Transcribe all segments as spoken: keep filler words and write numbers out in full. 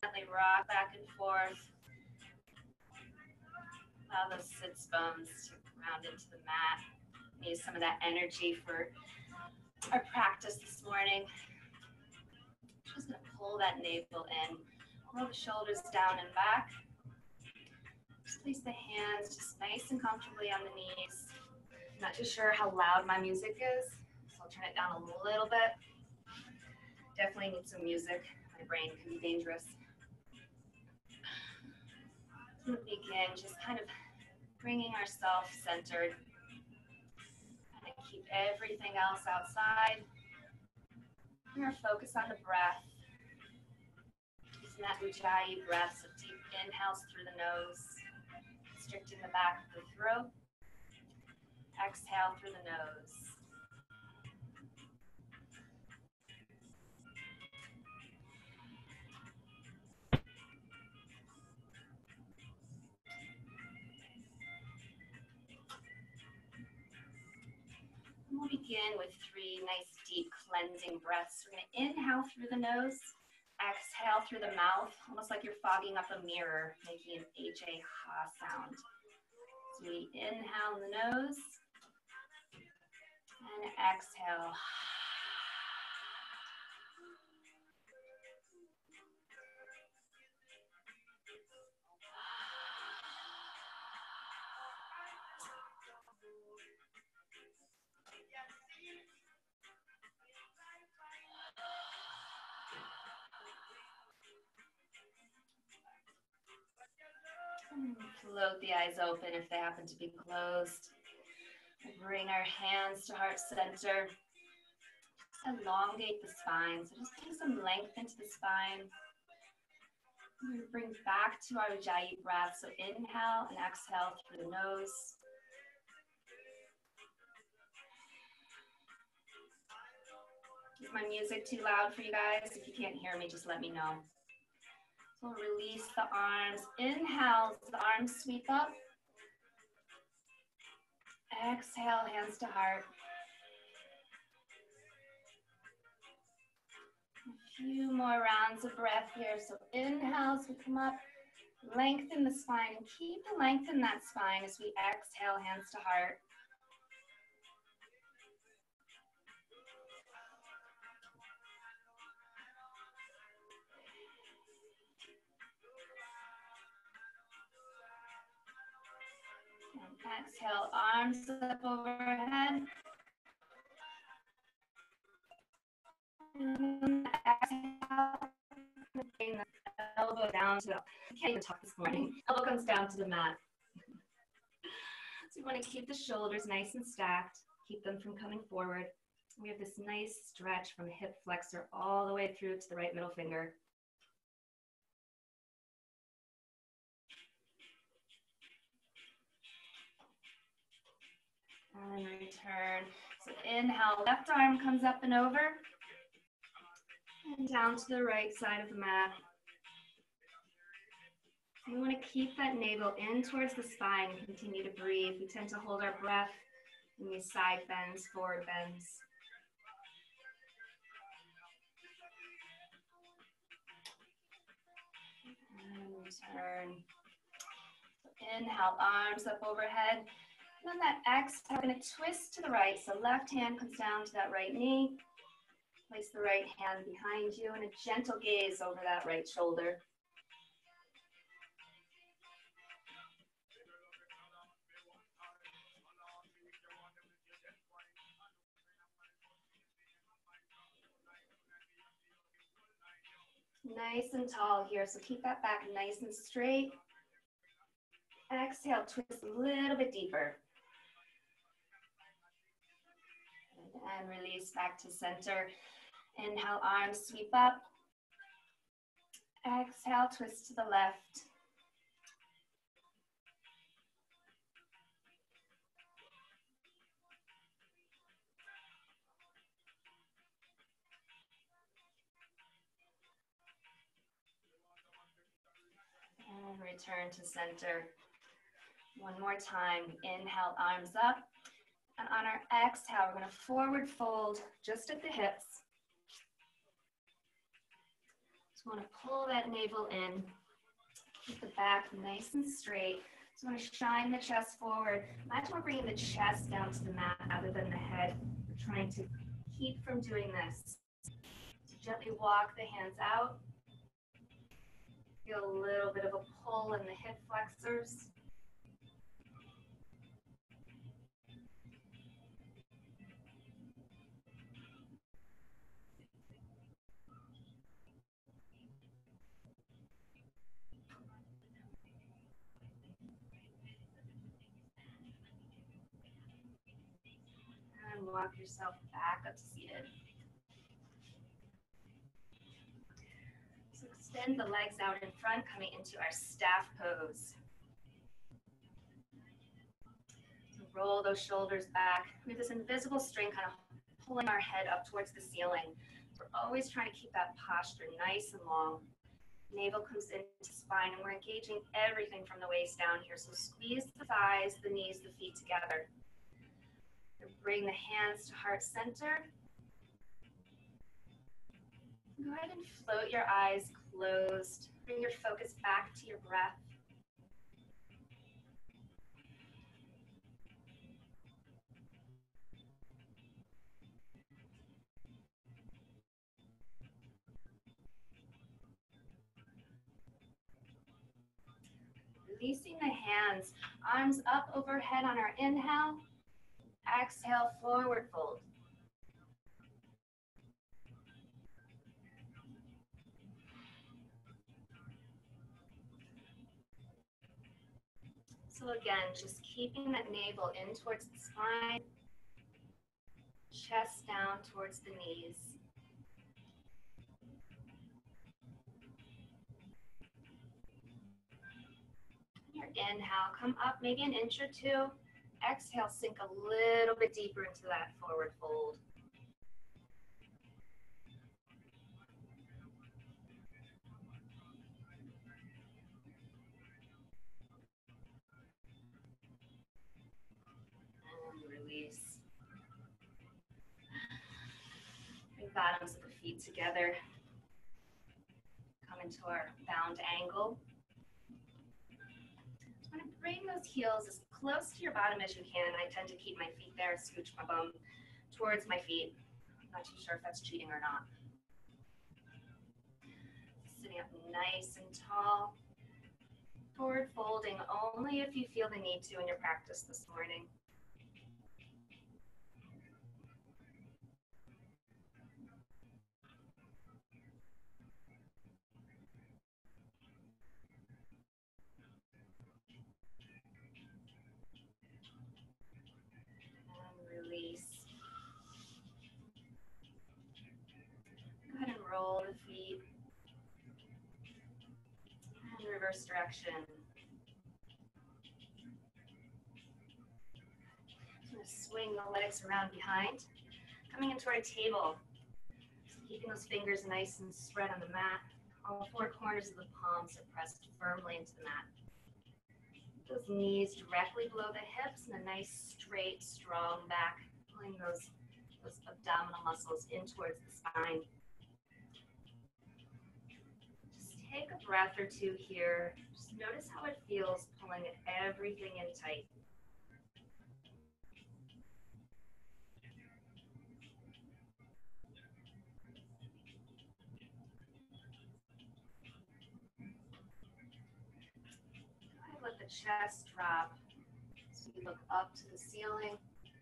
Gently rock back and forth. Allow those sits bones to ground into the mat. Use some of that energy for our practice this morning. Just gonna pull that navel in. Roll the shoulders down and back. Just place the hands just nice and comfortably on the knees. I'm not too sure how loud my music is, so I'll turn it down a little bit. Definitely need some music. My brain can be dangerous. I'm gonna begin just kind of bringing ourselves centered. Kind of keep everything else outside. We're gonna focus on the breath. Using that Ujjayi breath, so deep inhales through the nose, constricting the back of the throat. Exhale through the nose. And we'll begin with three nice deep cleansing breaths. We're going to inhale through the nose, exhale through the mouth, almost like you're fogging up a mirror, making an H A ha sound. So we inhale in the nose and exhale. Float the eyes open if they happen to be closed. Bring our hands to heart center. Just elongate the spine. So just bring some length into the spine. We're going to bring back to our Ujjayi breath. So inhale and exhale through the nose. Is my music too loud for you guys? If you can't hear me, just let me know. So we'll release the arms. Inhale, the arms sweep up. Exhale, hands to heart. A few more rounds of breath here. So inhale as we come up. Lengthen the spine and keep the length in that spine as we exhale, hands to heart. And exhale, arms up overhead. And exhale, bring the elbow down to the, I can't even talk this morning. Elbow comes down to the mat. So we want to keep the shoulders nice and stacked, keep them from coming forward. We have this nice stretch from the hip flexor all the way through to the right middle finger. And return. So inhale, left arm comes up and over. And down to the right side of the mat. We want to keep that navel in towards the spine and continue to breathe. We tend to hold our breath in these side bends, forward bends. And return. So inhale, arms up overhead. And on that exhale, we're going to twist to the right. So left hand comes down to that right knee. Place the right hand behind you and a gentle gaze over that right shoulder. Nice and tall here, so keep that back nice and straight. Exhale, twist a little bit deeper. And release back to center. Inhale, arms sweep up. Exhale, twist to the left. And return to center. One more time. Inhale, arms up. And on our exhale, we're going to forward fold just at the hips. Just want to pull that navel in. Keep the back nice and straight. Just want to shine the chest forward. Imagine we're bringing the chest down to the mat rather than the head. We're trying to keep from doing this. So gently walk the hands out. Feel a little bit of a pull in the hip flexors. And walk yourself back up to seated. So extend the legs out in front, coming into our staff pose. Roll those shoulders back. We have this invisible string kind of pulling our head up towards the ceiling. We're always trying to keep that posture nice and long. Navel comes into spine, and we're engaging everything from the waist down here. So squeeze the thighs, the knees, the feet together. Bring the hands to heart center. Go ahead and float your eyes closed. Bring your focus back to your breath. Releasing the hands, arms up overhead on our inhale. Exhale, forward fold. So again, just keeping that navel in towards the spine, chest down towards the knees. Your inhale, come up maybe an inch or two. Exhale, sink a little bit deeper into that forward fold. And release. Bring bottoms of the feet together. Come into our bound angle. I'm going to bring those heels as close to your bottom as you can. I tend to keep my feet there, scooch my bum towards my feet. I'm not too sure if that's cheating or not. Sitting up nice and tall. Forward folding only if you feel the need to in your practice this morning. Release. Go ahead and roll the feet. And reverse direction. I'm going to swing the legs around behind. Coming into our table. Keeping those fingers nice and spread on the mat. All four corners of the palms are pressed firmly into the mat. Those knees directly below the hips and a nice, straight, strong back. Pulling those, those abdominal muscles in towards the spine. Just take a breath or two here. Just notice how it feels pulling everything in tight. Let the chest drop so you look up to the ceiling.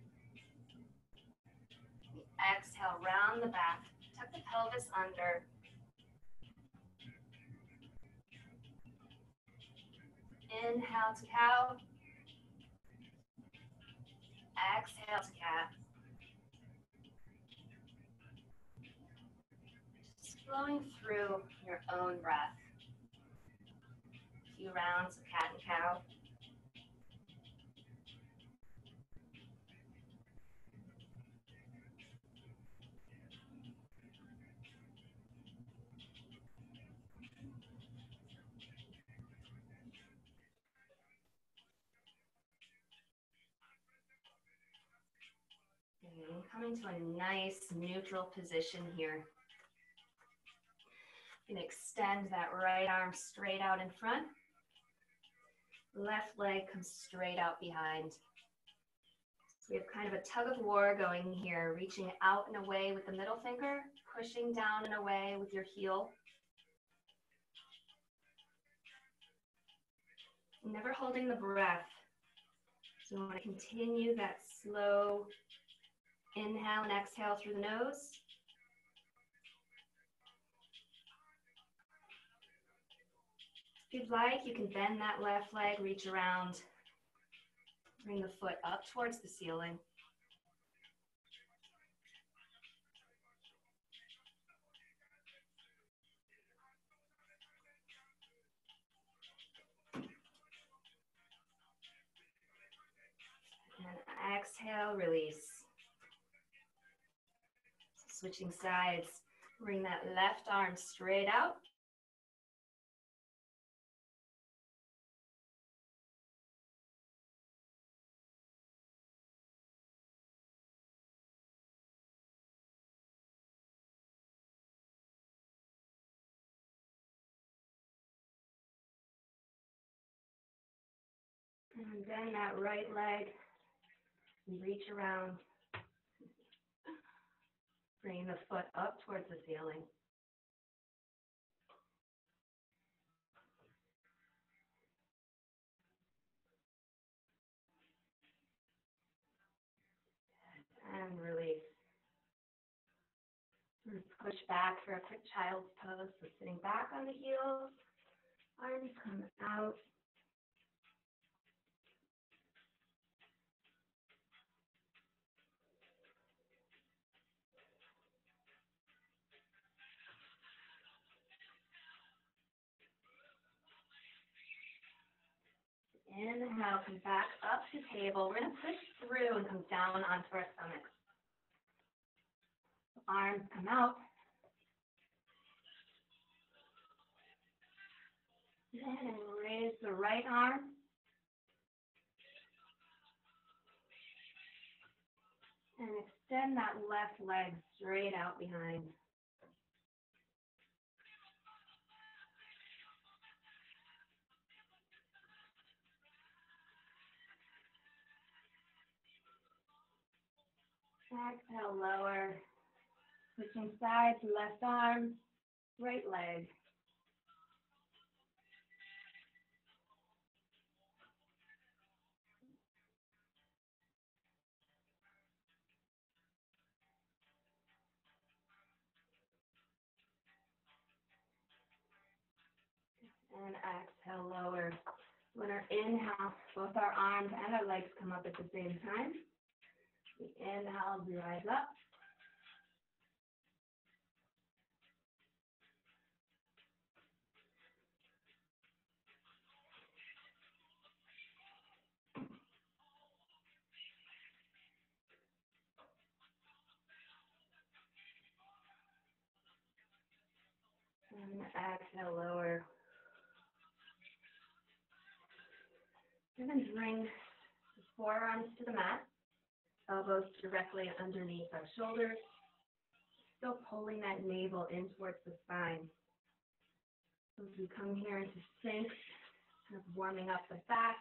Exhale, round the back. Tuck the pelvis under. Inhale to cow. Exhale to cat. Just flowing through your own breath. A few rounds of cat and cow. And coming to a nice neutral position here. You can extend that right arm straight out in front. Left leg comes straight out behind. So we have kind of a tug of war going here, reaching out and away with the middle finger, pushing down and away with your heel. Never holding the breath. So we want to continue that slow inhale and exhale through the nose. If you'd like, you can bend that left leg, reach around, bring the foot up towards the ceiling. And exhale, release. Switching sides, bring that left arm straight out. And then that right leg, reach around. Bring the foot up towards the ceiling. And release. Push back for a quick child's pose. So sitting back on the heels, arms come out. Inhale, come back up to table. We're going to push through and come down onto our stomachs. Arms come out. Then raise the right arm. And extend that left leg straight out behind. Exhale, lower. Switching sides, left arm, right leg. And exhale, lower. When our inhale, both our arms and our legs come up at the same time. We inhale, rise up. And exhale, lower. And then bring the forearms to the mat. Elbows directly underneath our shoulders. Still pulling that navel in towards the spine. So as we come here into sync, kind of warming up the back.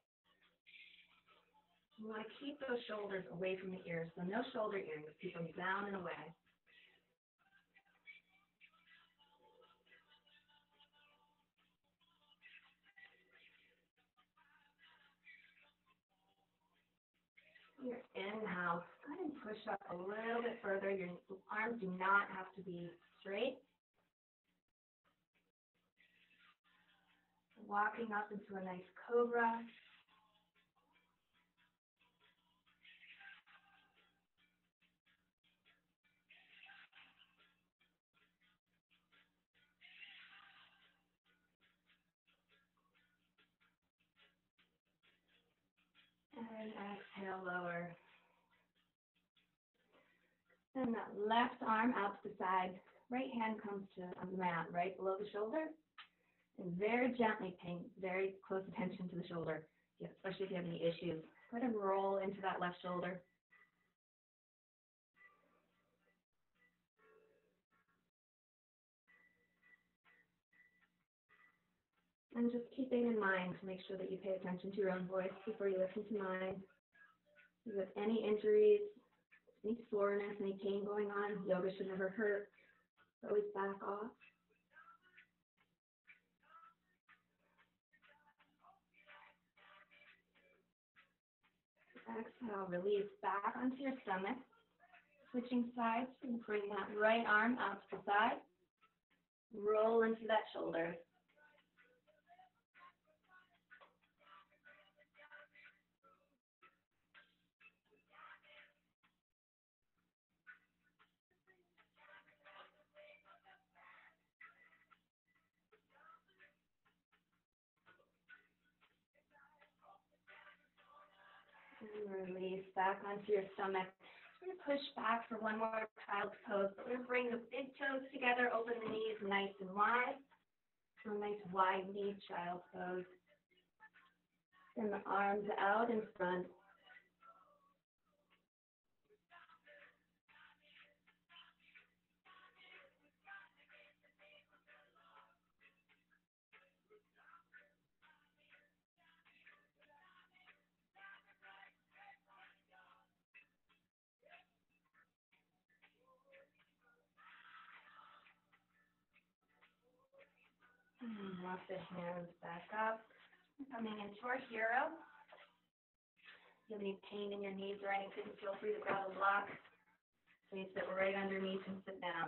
We want to keep those shoulders away from the ears, so no shoulder earrings. Keep them down and away. Your inhale, go ahead and push up a little bit further. Your arms do not have to be straight. Walking up into a nice cobra. And exhale, lower. Send that left arm out to the side. Right hand comes to on the mat, right below the shoulder. And very gently paying very close attention to the shoulder, yeah, especially if you have any issues. Go ahead and roll into that left shoulder. And just keeping in mind to make sure that you pay attention to your own voice before you listen to mine. If you have any injuries, any soreness, any pain going on, yoga should never hurt. Always back off. Exhale, release back onto your stomach. Switching sides, and bring that right arm out to the side. Roll into that shoulder. And release back onto your stomach. We're going to push back for one more child's pose, but we're going to bring the big toes together, open the knees nice and wide. So a nice wide knee child's pose. Send the arms out in front. And walk the hands back up. Coming into our hero. If you have any pain in your knees or anything, feel free to grab a block. Place it right underneath and sit down.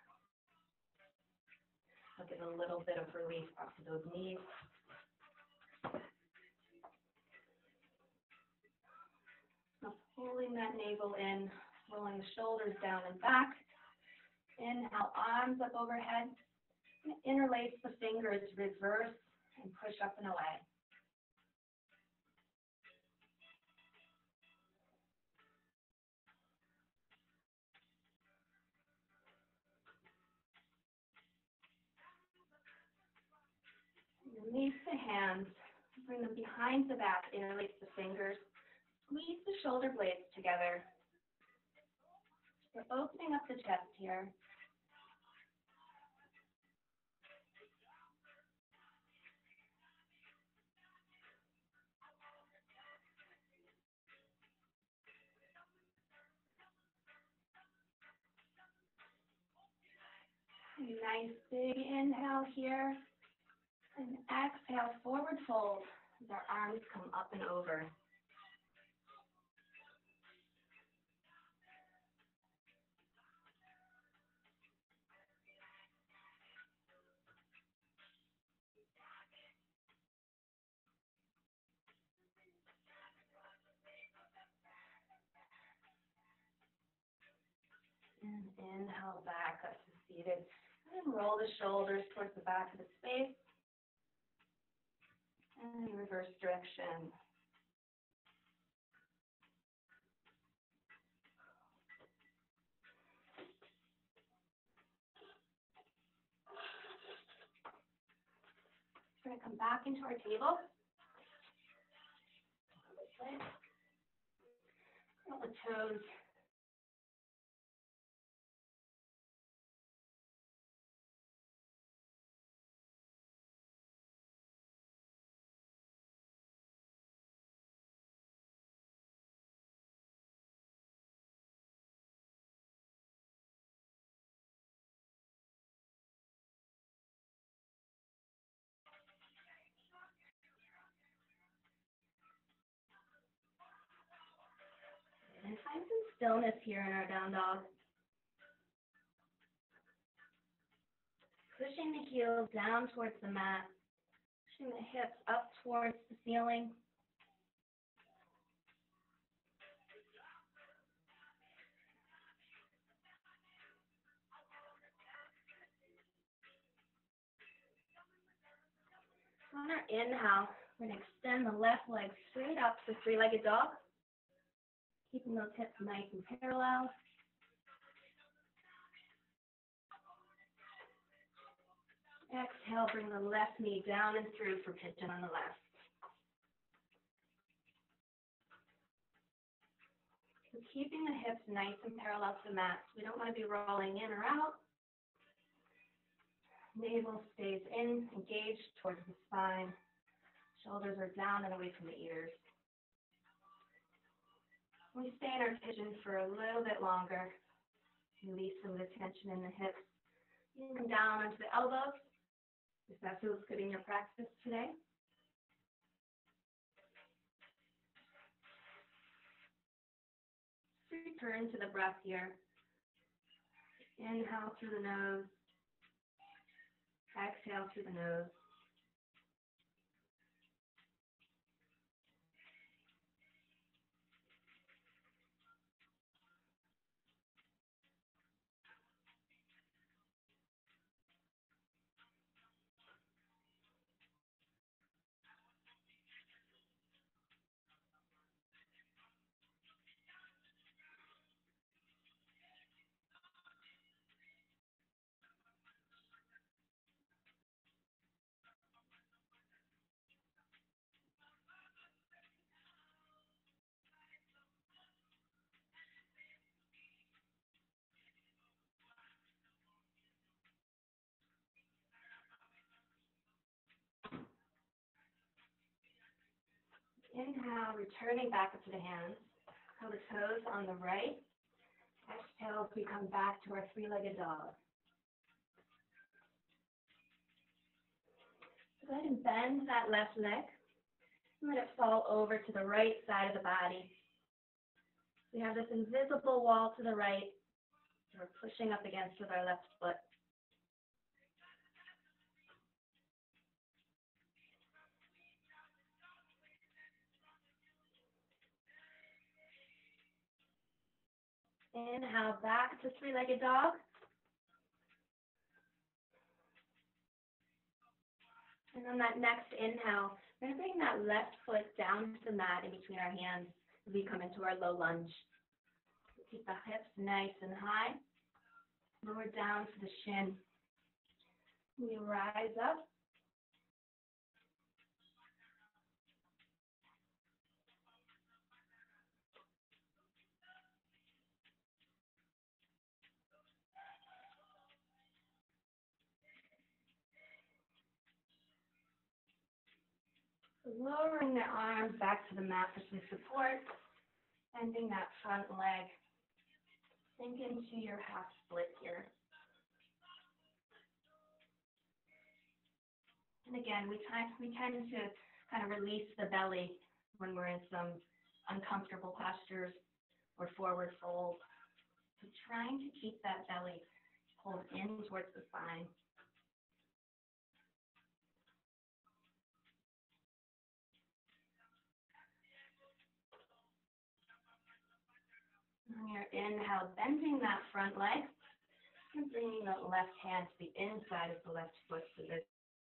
I'll get a little bit of relief off of those knees. Now pulling that navel in, rolling the shoulders down and back. Inhale, arms up overhead. Interlace the fingers, reverse, and push up and away. Release the hands, bring them behind the back, interlace the fingers, squeeze the shoulder blades together. We're opening up the chest here. Nice big inhale here. And exhale, forward fold as our arms come up and over. And inhale back up to seated. And roll the shoulders towards the back of the space. And reverse direction. We're going to come back into our table. Curl the toes. And find some stillness here in our down dog. Pushing the heels down towards the mat. Pushing the hips up towards the ceiling. On our inhale, we're going to extend the left leg straight up for three-legged dog. Keeping those hips nice and parallel. Exhale, bring the left knee down and through for pigeon on the left. So keeping the hips nice and parallel to the mat. We don't want to be rolling in or out. Navel stays in, engaged towards the spine. Shoulders are down and away from the ears. We stay in our pigeon for a little bit longer. Release some of the tension in the hips. You can come down onto the elbows, if that feels good in your practice today. Return to the breath here. Inhale through the nose. Exhale through the nose. Inhale, returning back up to the hands. Curl the toes on the right. Exhale as we come back to our three-legged dog. Go ahead and bend that left leg. And let it fall over to the right side of the body. We have this invisible wall to the right. We're pushing up against with our left foot. Inhale back to three-legged dog. And on that next inhale, we're going to bring that left foot down to the mat in between our hands as we come into our low lunge. Keep the hips nice and high. Lower down to the shin. We rise up. Lowering the arms back to the mat for some support. Bending that front leg. Sink into your half split here. And again, we, tend, we tend to kind of release the belly when we're in some uncomfortable postures or forward fold. So trying to keep that belly pulled in towards the spine. On your inhale, bending that front leg and bringing the left hand to the inside of the left foot so that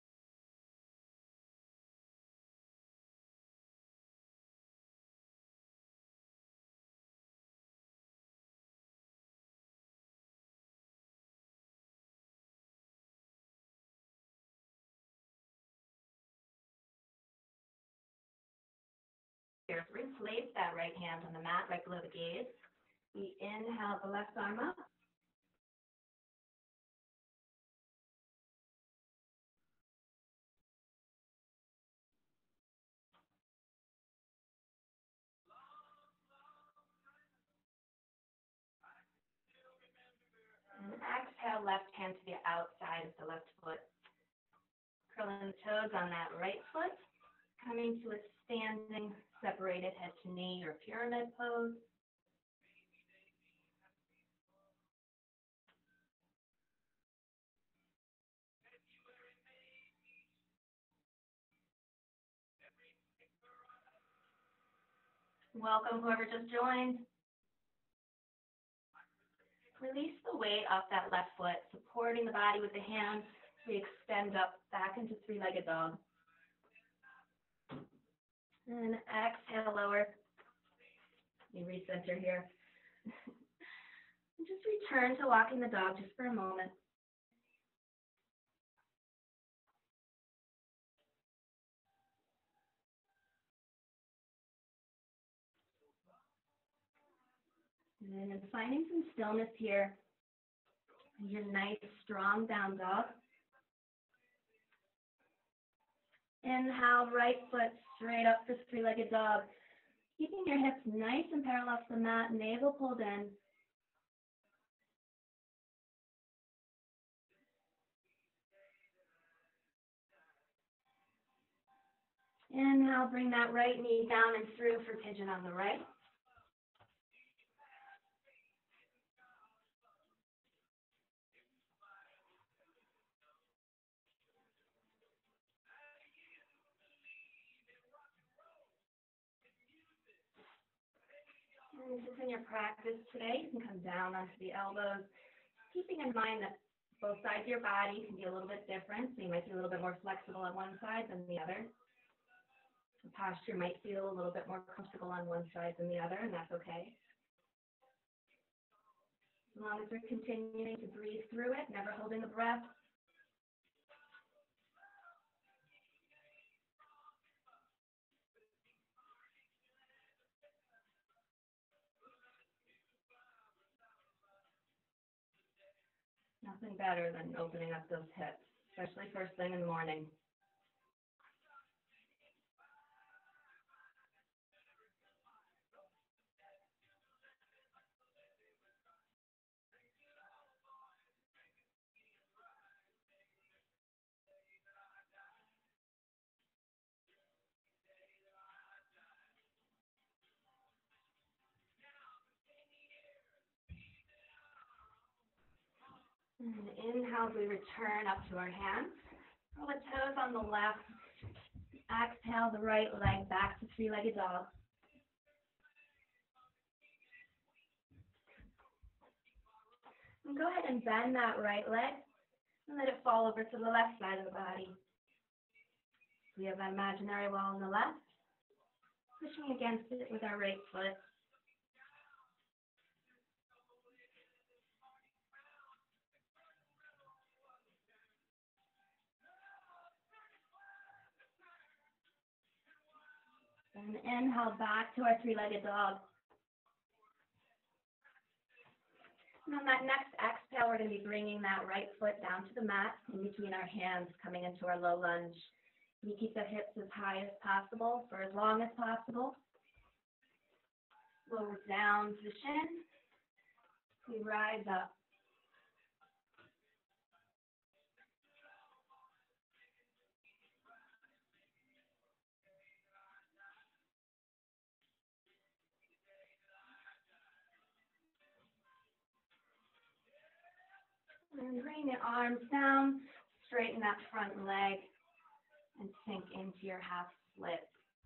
here. Replace that right hand on the mat right below the gaze. We inhale the left arm up. And exhale, left hand to the outside of the left foot. Curling the toes on that right foot. Coming to a standing, separated head to knee or pyramid pose. Welcome, whoever just joined. Release the weight off that left foot, supporting the body with the hands. We extend up back into three-legged dog. And exhale, lower. We recenter here. And just return to walking the dog just for a moment. And then finding some stillness here. Your nice, strong down dog. Inhale, right foot straight up for three-legged dog. Keeping your hips nice and parallel to the mat, navel pulled in. Inhale, bring that right knee down and through for pigeon on the right. And just in your practice today, you can come down onto the elbows, keeping in mind that both sides of your body can be a little bit different, so you might be a little bit more flexible on one side than the other. The posture might feel a little bit more comfortable on one side than the other, and that's okay. As long as we're continuing to breathe through it, never holding the breath. Nothing better than opening up those hips, especially first thing in the morning. And inhale as we return up to our hands. Roll the toes on the left. Exhale the right leg back to three-legged dog. And go ahead and bend that right leg and let it fall over to the left side of the body. We have that imaginary wall on the left, pushing against it with our right foot. And inhale back to our three-legged dog. And on that next exhale, we're going to be bringing that right foot down to the mat in between our hands, coming into our low lunge. You keep the hips as high as possible for as long as possible. Lower down to the shin. We rise up. And bring the arms down, straighten that front leg, and sink into your half split.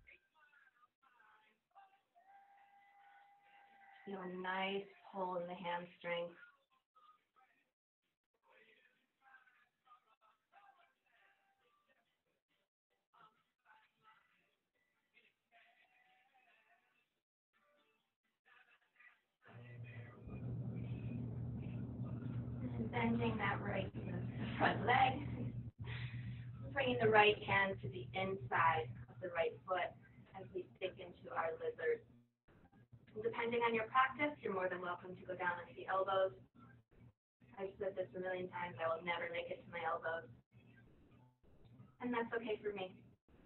Feel a nice pull in the hamstring. And bending that right front leg. Bringing the right hand to the inside of the right foot as we sink into our lizard. And depending on your practice, you're more than welcome to go down into the elbows. I've said this a million times, I will never make it to my elbows. And that's okay for me.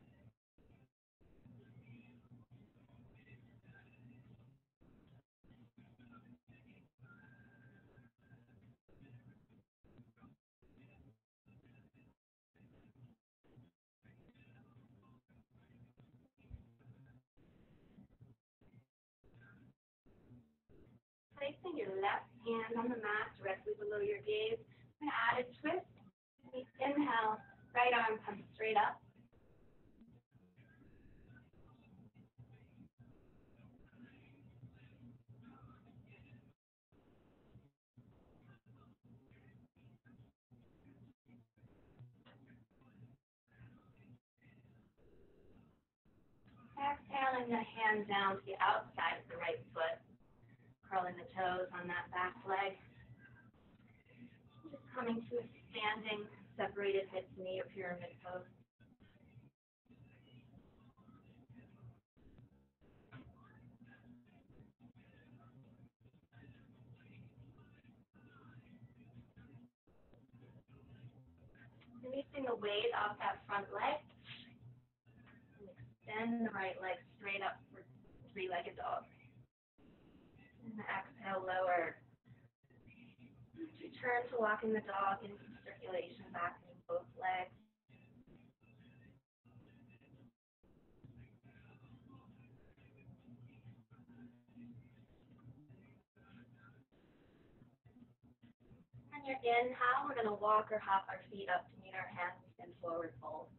Placing your left hand on the mat directly below your gaze. I'm going to add a twist. We inhale, right arm comes straight up. Exhaling the hand down to the outside of the right foot. Curling the toes on that back leg. Just coming to a standing, separated hips knee or pyramid pose. Releasing the weight off that front leg. Bend the right leg straight up for three-legged dog. And exhale, lower. Return to walking the dog into circulation back in both legs. On your inhale, we're going to walk or hop our feet up to meet our hands in forward fold.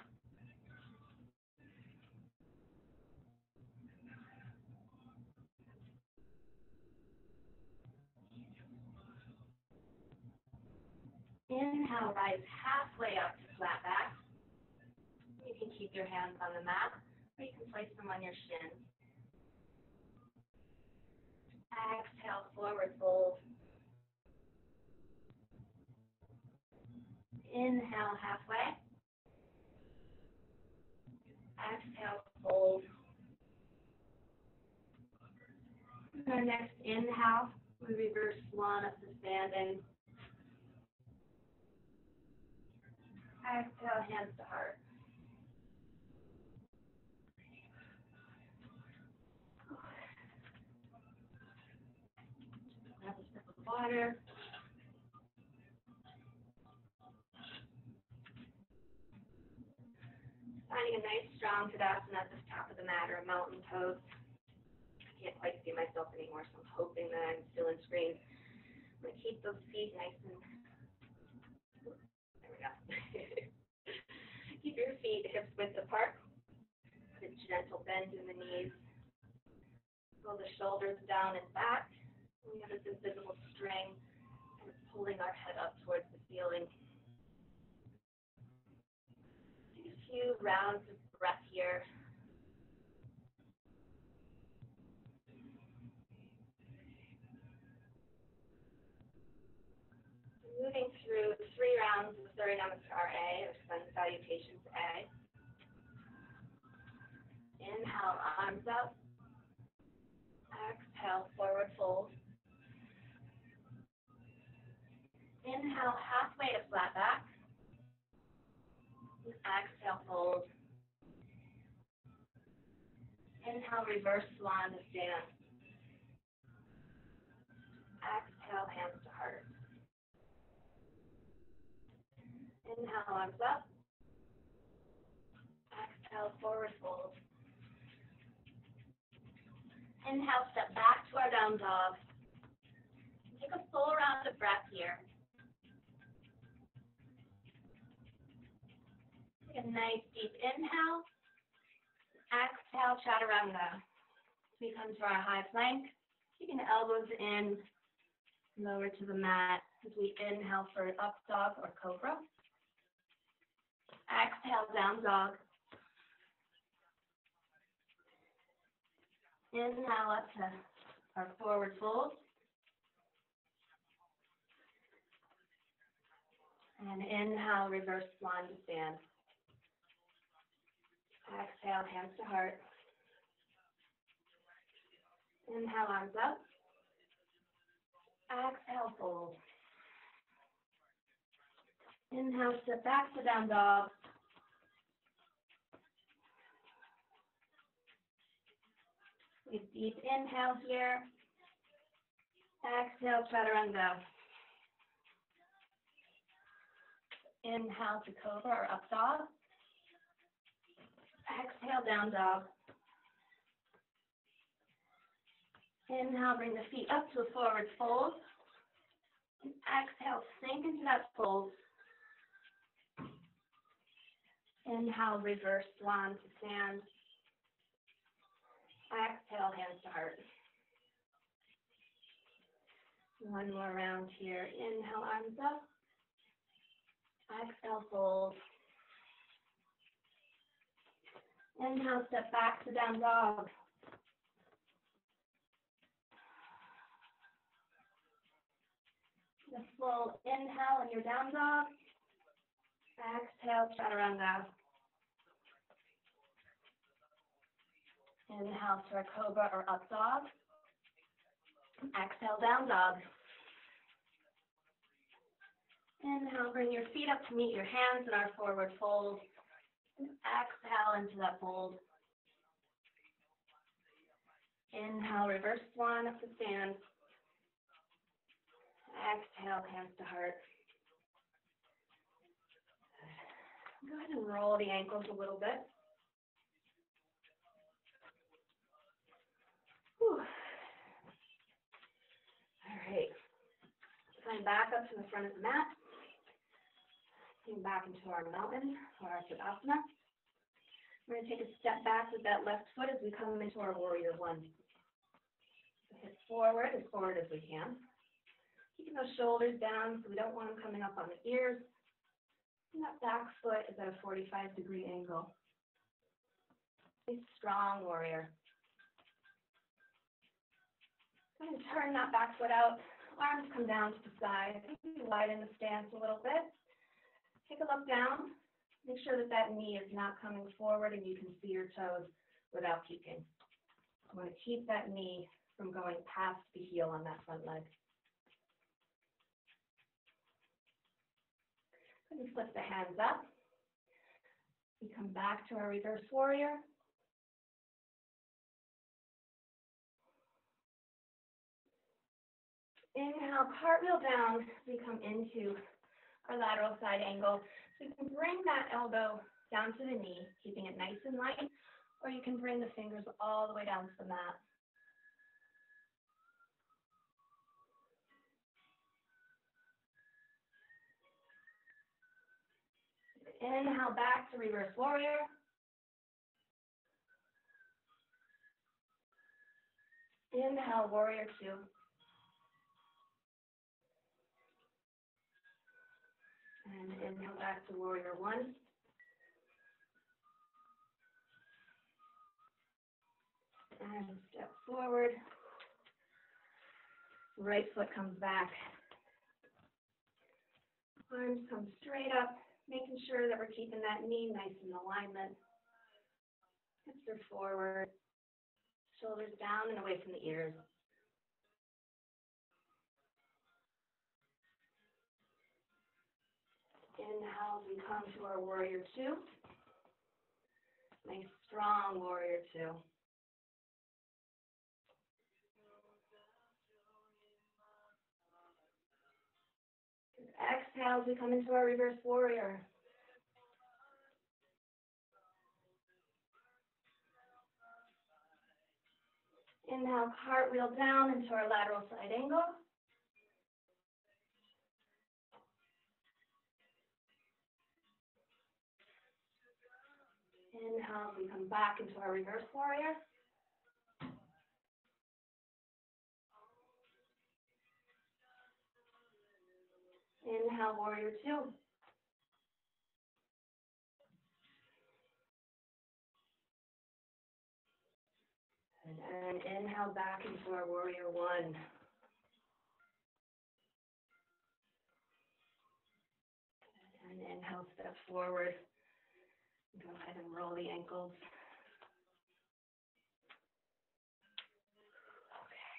Inhale, rise halfway up to flat back. You can keep your hands on the mat, or you can place them on your shins. Exhale, forward fold. Inhale, halfway. Exhale, fold. And our next inhale, we reverse swan up to standing. Exhale, hands to heart. Grab a sip of water. Finding a nice strong tadasana at the top of the mat or a mountain pose. I can't quite see myself anymore, so I'm hoping that I'm still in screen. I'm going to keep those feet nice and, there we go. Keep your feet hips width apart. Put a gentle bend in the knees. Pull the shoulders down and back. We have this invisible string and it's pulling our head up towards the ceiling. Take a few rounds of breath here. Moving through three rounds of Surya Namaskar A, or Sun Salutations A. Inhale, arms up. Exhale, forward fold. Inhale, halfway to flat back. Exhale, fold. Inhale, reverse swan to stand. Exhale, hands to heart. Inhale, arms up. Exhale, forward fold. Inhale, step back to our down dog. Take a full round of breath here. Take a nice deep inhale. Exhale, chaturanga. We come to our high plank. Keeping the elbows in, lower to the mat as we inhale for up dog or cobra. Exhale, down dog. Inhale up to our forward fold. And inhale, reverse swan to stand. Exhale, hands to heart. Inhale, arms up. Exhale, fold. Inhale, step back to down dog. Take a deep inhale here. Exhale, chaturanga. Inhale to cobra or up dog. Exhale, down dog. Inhale, bring the feet up to a forward fold. And exhale, sink into that fold. Inhale, reverse swan to stand. Exhale, hands to heart. One more round here. Inhale, arms up. Exhale, fold. Inhale, step back to down dog. The full inhale in your down dog. Exhale, chaturanga. Inhale to our cobra or up dog. Exhale, down dog. Inhale, bring your feet up to meet your hands in our forward fold. And exhale into that fold. Inhale, reverse swan up to stand. Exhale, hands to heart. Go ahead and roll the ankles a little bit. Whew. All right. Climb back up to the front of the mat. Came back into our mountain or our Tadasana. We're going to take a step back with that left foot as we come into our warrior one. So hip forward, as forward as we can. Keeping those shoulders down so we don't want them coming up on the ears. And that back foot is at a forty-five degree angle. A strong warrior. Go ahead and turn that back foot out. Arms come down to the side. Maybe widen the stance a little bit. Take a look down. Make sure that that knee is not coming forward and you can see your toes without peeking. I want to keep that knee from going past the heel on that front leg. And flip the hands up. We come back to our reverse warrior. Inhale, cartwheel down. We come into our lateral side angle. So you can bring that elbow down to the knee, keeping it nice and light, or you can bring the fingers all the way down to the mat. Inhale back to reverse warrior. Inhale, warrior two. And inhale back to warrior one. And step forward. Right foot comes back. Arms come straight up, making sure that we're keeping that knee nice in alignment. Hips are forward. Shoulders down and away from the ears. Inhale, we come to our warrior two. Nice strong warrior two. Exhale as we come into our reverse warrior. Inhale, cartwheel down into our lateral side angle. Inhale, we come back into our reverse warrior. Inhale, warrior two. And then inhale back into our warrior one. And inhale, step forward. Go ahead and roll the ankles. Okay.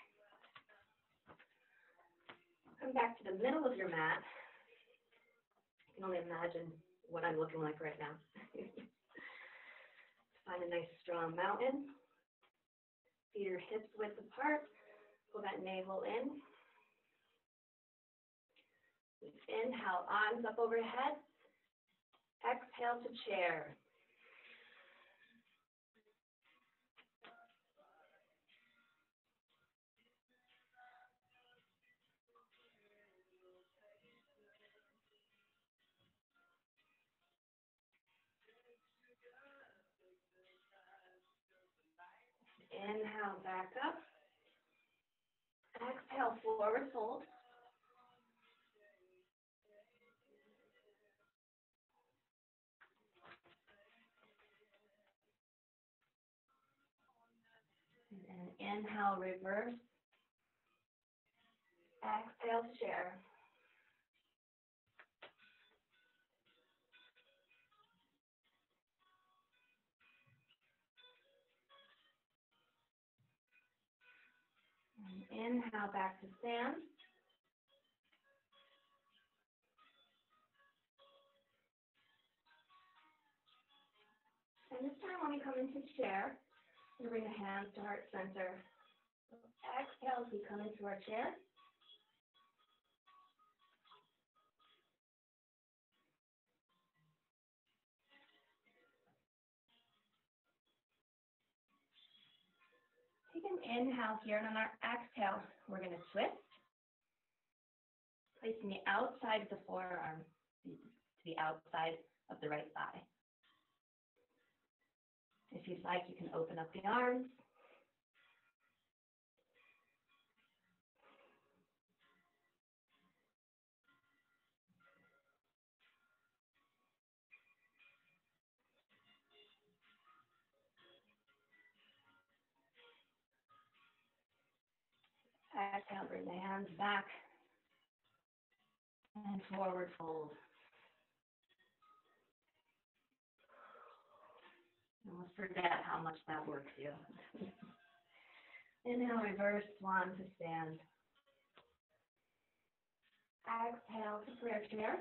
Come back to the middle of your mat. I can only imagine what I'm looking like right now. Find a nice strong mountain. Feet are hips width apart. Pull that navel in. Inhale, arms up overhead. Exhale to chair. Inhale, back up. Exhale, forward fold. And then inhale, reverse. Exhale, chair. And inhale, back to stand. And this time when we come into chair, we bring the hands to heart center. Exhale as we come into our chair. Take an inhale here, and on our exhale, we're going to twist, placing the outside of the forearm to the outside of the right thigh. If you'd like, you can open up the arms. Exhale, bring the hands back and forward fold. Almost forget how much that works you. Inhale, reverse swan to stand. Exhale to prayer chair.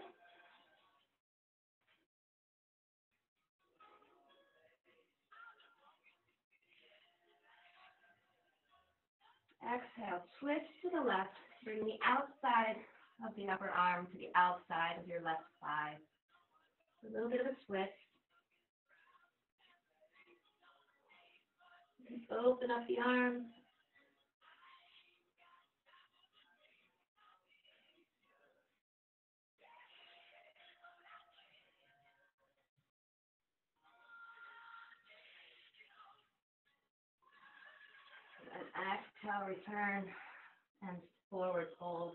Exhale, twist to the left. Bring the outside of the upper arm to the outside of your left thigh. A little bit of a twist. Open up the arms. And exhale, return and forward fold.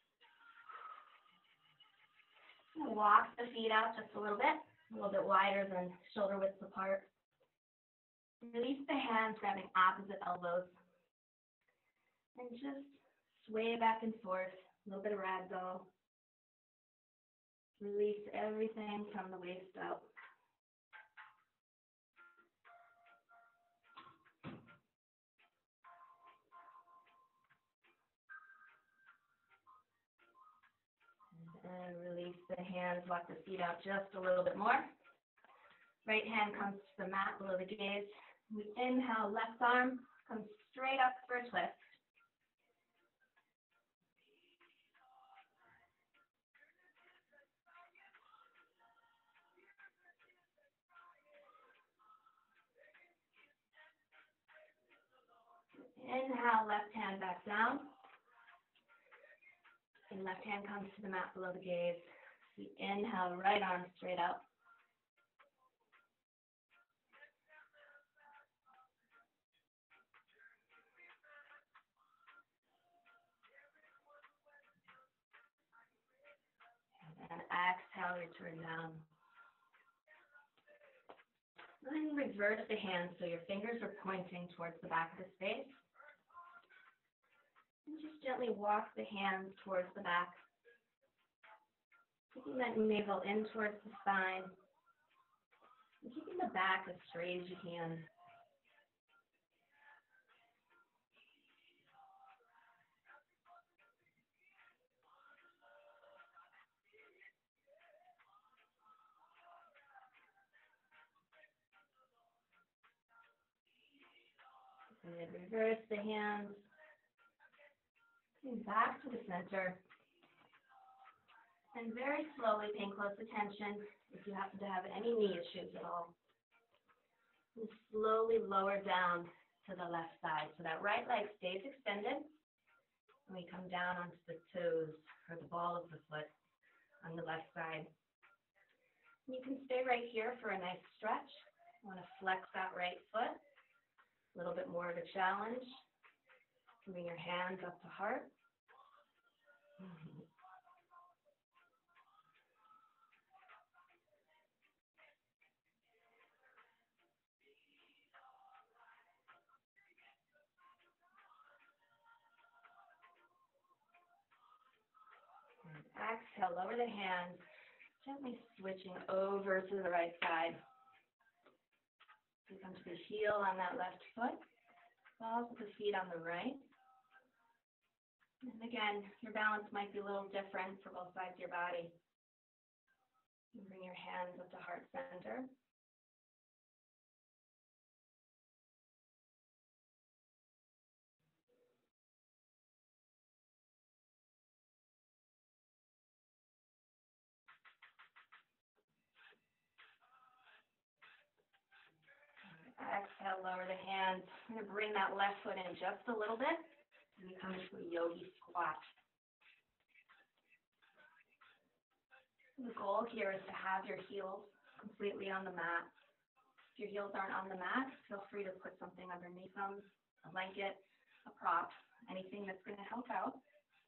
Walk the feet out just a little bit, a little bit wider than shoulder width apart. Release the hands, grabbing opposite elbows. And just sway back and forth, a little bit of ragdoll. Release everything from the waist up. And release the hands, walk the feet out just a little bit more. Right hand comes to the mat below the gaze. We inhale, left arm comes straight up for a twist. Inhale, left hand back down. And left hand comes to the mat below the gaze. We inhale, right arm straight up. And exhale, return down. Then reverse the hands so your fingers are pointing towards the back of the space. And just gently walk the hands towards the back. Keeping that navel in towards the spine. And keeping the back as straight as you can. And reverse the hands. And back to the center. And very slowly, paying close attention if you happen to have any knee issues at all. And slowly lower down to the left side so that right leg stays extended. And we come down onto the toes or the ball of the foot on the left side. And you can stay right here for a nice stretch. You want to flex that right foot. A little bit more of a challenge. Bring your hands up to heart. And exhale, lower the hands, gently switching over to the right side. So come to the heel on that left foot, balls of the feet on the right. And again, your balance might be a little different for both sides of your body. You bring your hands up to heart center. exhale, lower the hands. I'm going to bring that left foot in just a little bit. And we come into a yogi squat. The goal here is to have your heels completely on the mat. If your heels aren't on the mat, feel free to put something underneath them, a blanket, a prop, anything that's going to help out.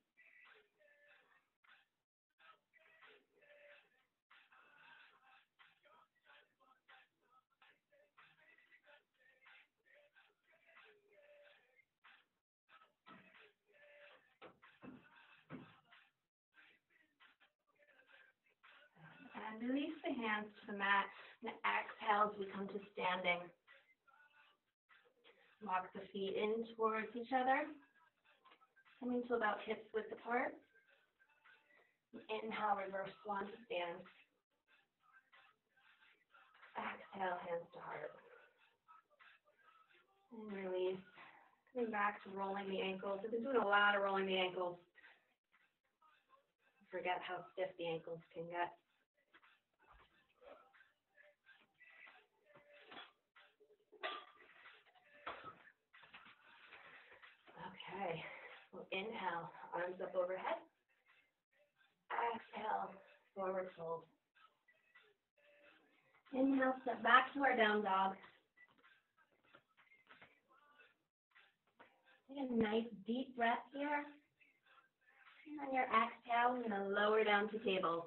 And release the hands to the mat. And exhale as we come to standing. Walk the feet in towards each other. Coming to about hips width apart. Inhale, reverse swan stance. Exhale, hands to heart. And release. Coming back to rolling the ankles. I've been doing a lot of rolling the ankles. Forget how stiff the ankles can get. Okay, we'll inhale, arms up overhead. Exhale, forward fold. Inhale, step back to our down dog. Take a nice deep breath here. And on your exhale, I'm going to lower down to table.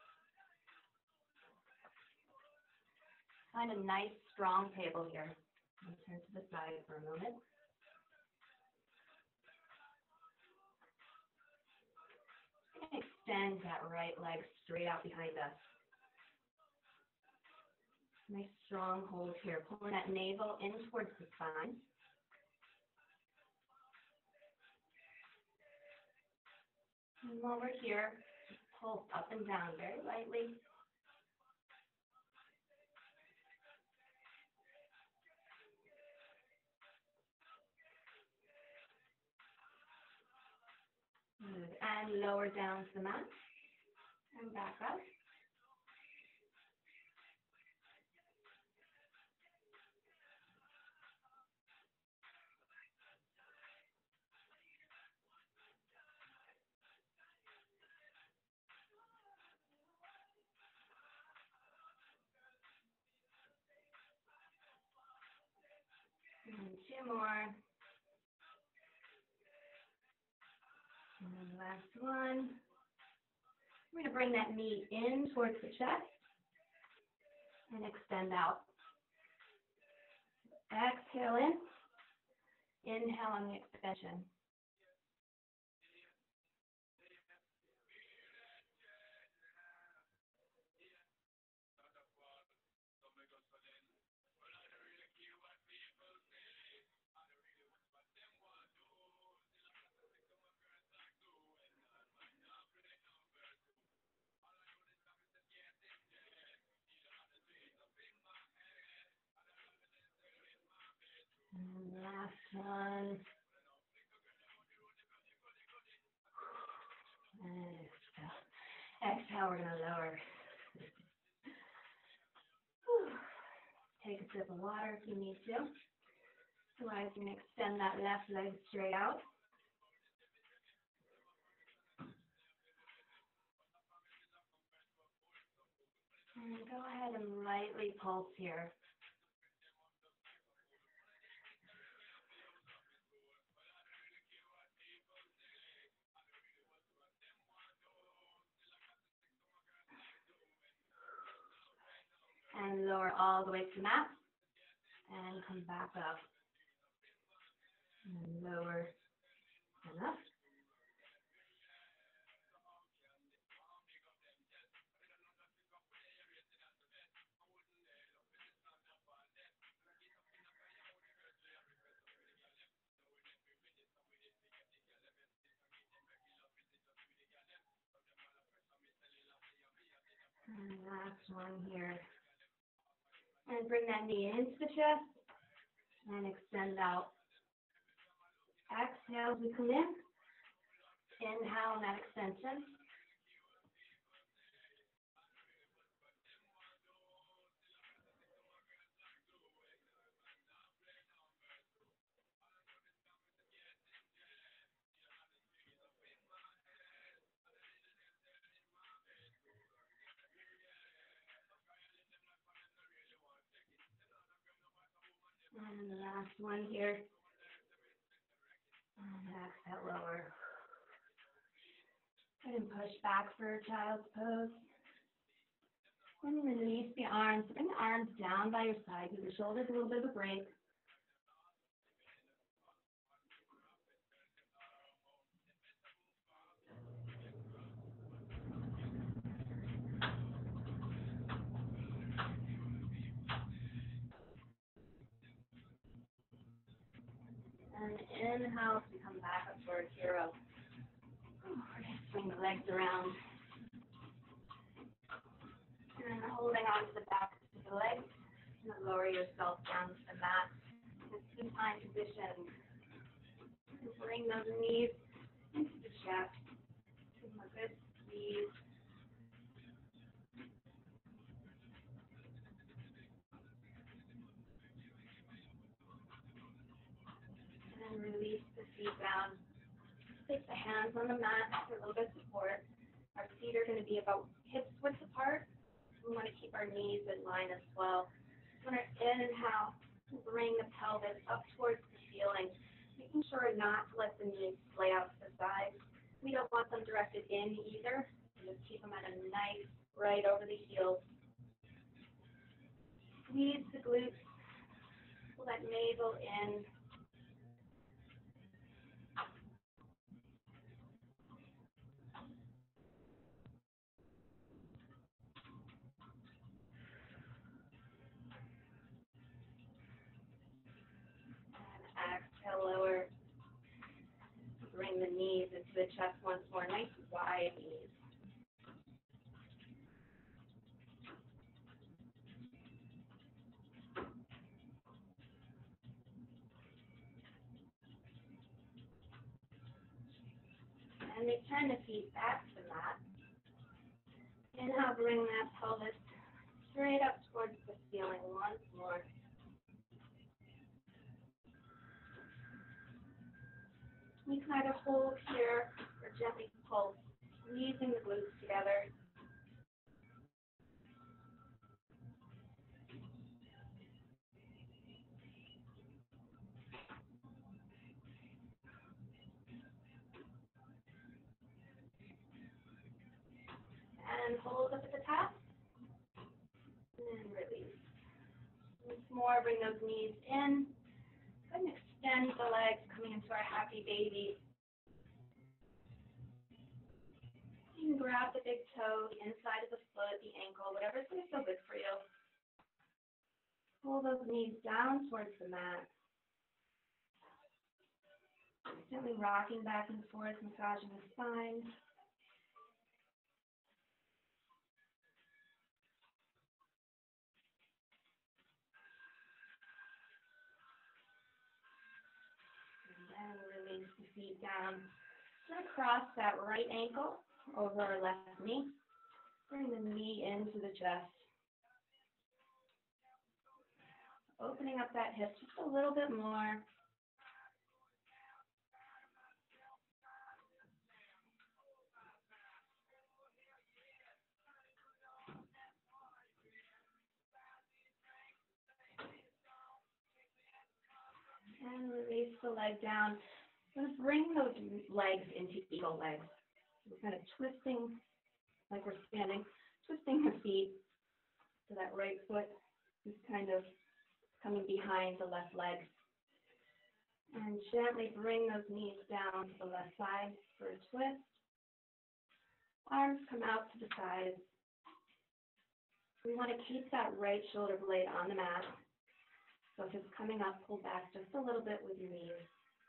Find a nice strong table here. I'll turn to the side for a moment. Extend that right leg straight out behind us. Nice strong hold here. Pulling that navel in towards the spine. And while we're here, pulse up and down very lightly. Good. And lower down to the mat. And back up. And two more. And then last one. We're going to bring that knee in towards the chest and extend out. Exhale in. Inhale on the extension. And last one. And exhale. Exhale, we're going to lower. Whew. Take a sip of water if you need to. Otherwise, you're going to extend that left leg straight out. And go ahead and lightly pulse here. And lower all the way to the mat. And come back up. And lower and up. And last one here. And bring that knee into the chest and extend out. Exhale as we come in. Inhale on that extension. And the last one here. And exhale, lower. Go ahead and push back for child's pose. And release the arms. Bring the arms down by your side. Give your shoulders a little bit of a break. And inhale to come back up towards hero. Swing the legs around. And holding on to the back of the legs. And lower yourself down to the mat. In a supine position. And bring those knees into the chest. Give them a good squeeze. And release the feet down. Place the hands on the mat for a little bit of support. Our feet are going to be about hips width apart. We want to keep our knees in line as well. When I inhale, bring the pelvis up towards the ceiling, making sure not to let the knees splay out to the side. We don't want them directed in either. Just keep them at a nice right over the heels. Squeeze the glutes. Pull that navel in. Exhale, lower. Bring the knees into the chest once more. Nice wide knees. And return the feet back to the mat. Inhale, bring that pelvis straight up towards the ceiling once more. You can either hold here or gently pulse, squeezing the glutes together. And hold up at the top. And release. Once more, bring those knees in. Go ahead and extend the legs, coming into our happy baby. You can grab the big toe, the inside of the foot, the ankle, whatever's going to feel good for you. Pull those knees down towards the mat. Gently rocking back and forth, massaging the spine. And release the feet down. We're going to cross that right ankle over our left knee. Bring the knee into the chest. Opening up that hip just a little bit more. And release the leg down. Let's bring those legs into eagle legs. We're kind of twisting, like we're standing, twisting the feet so that right foot is kind of coming behind the left leg. And gently bring those knees down to the left side for a twist. Arms come out to the sides. We want to keep that right shoulder blade on the mat. So if it's coming up, pull back just a little bit with your knees.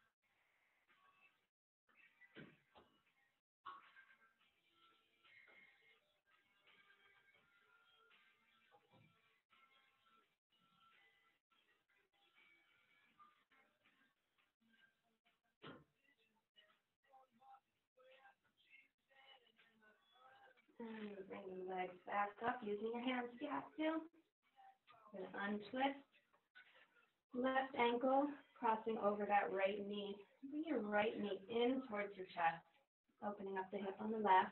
And bring the legs back up using your hands if you have to. Then untwist. Left ankle crossing over that right knee. Bring your right knee in towards your chest. Opening up the hip on the left.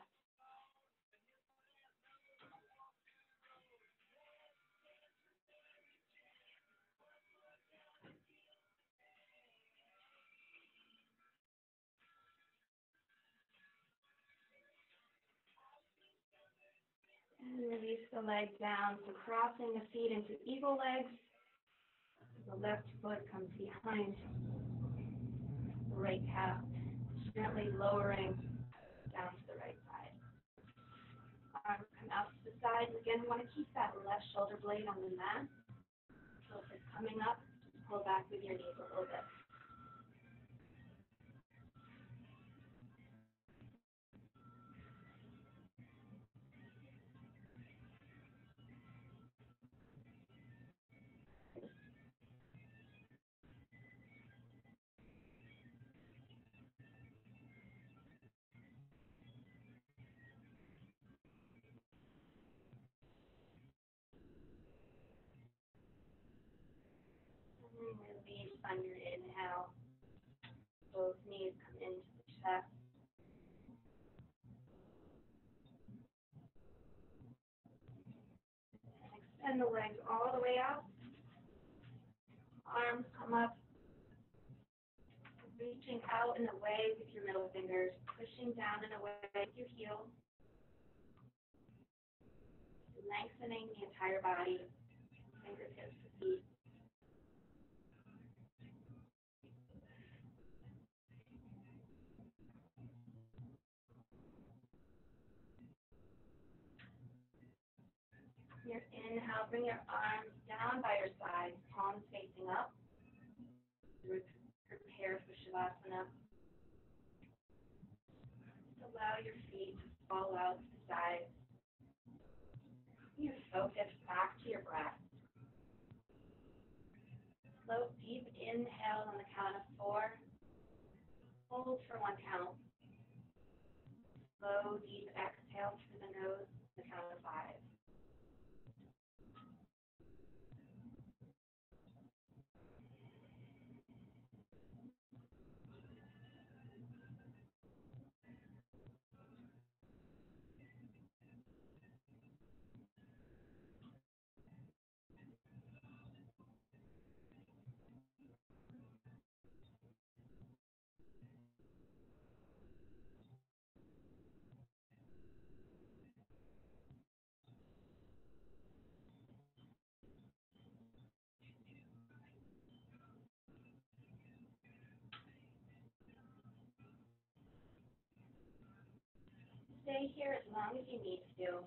And release the legs down. So crossing the feet into eagle legs. The left foot comes behind the right calf, gently lowering down to the right side. Arms come out to the side. Again, we want to keep that left shoulder blade on the mat. So if it's coming up, just pull back with your knees a little bit. And release on your inhale. Both knees come into the chest. And extend the legs all the way out. Arms come up. Reaching out and away with your middle fingers. Pushing down and away with your heel. Lengthening the entire body. Fingertips to feet. Your inhale, bring your arms down by your sides, palms facing up. Prepare for Shavasana. Just allow your feet to fall out to the side. Your focus back to your breath. Slow, deep inhale on the count of four. Hold for one count. Slow, deep exhale through the nose on the count of five. Stay here as long as you need to.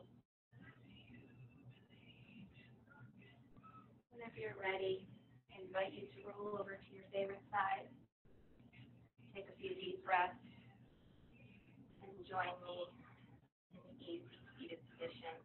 Whenever you're ready, I invite you to roll over to your favorite side. Take a few deep breaths and join me in an easy seated position.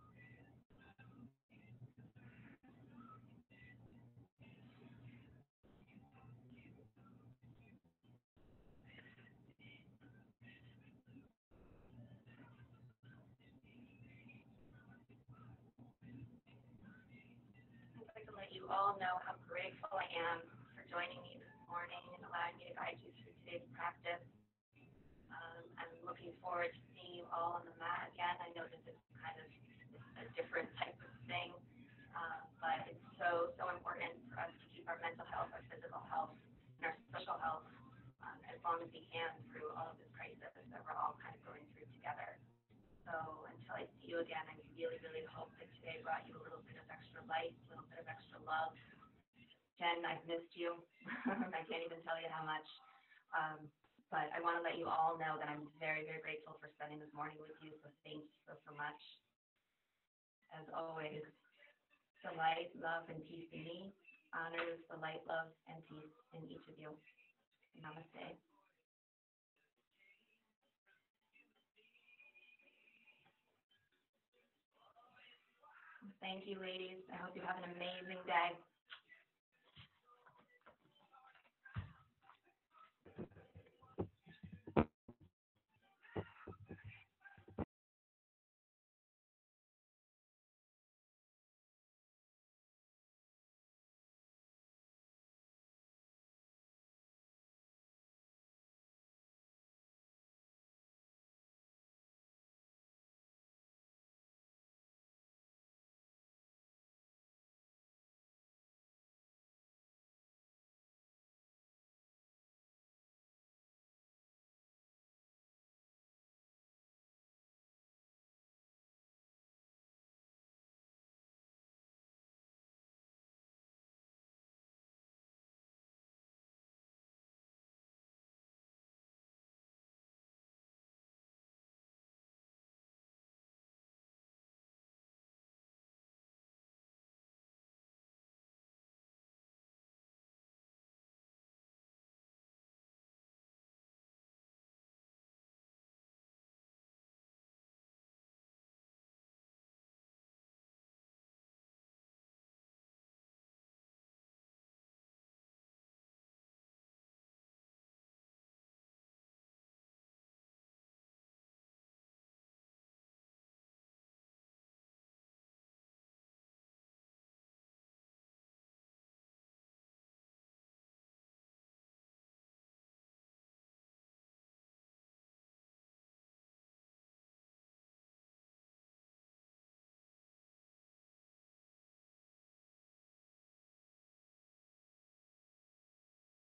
I'd like to let you all know how grateful I am for joining me this morning and allowing me to guide you through today's practice. Um, I'm looking forward to seeing you all on the mat again. I know that this is kind of a different type of thing, uh, but it's so, so important for us to keep our mental health, our physical health, and our social health um, as long as we can through all of this crisis that we're all kind of going through together. So until I see you again, I really, really hope that today brought you a little bit of extra light, a little bit of extra love. Jen, I've missed you. I can't even tell you how much. Um, but I want to let you all know that I'm very, very grateful for spending this morning with you. So thank you so, so much. As always, the light, love, and peace in me honors the light, love, and peace in each of you. Namaste. Thank you, ladies. I hope you have an amazing day.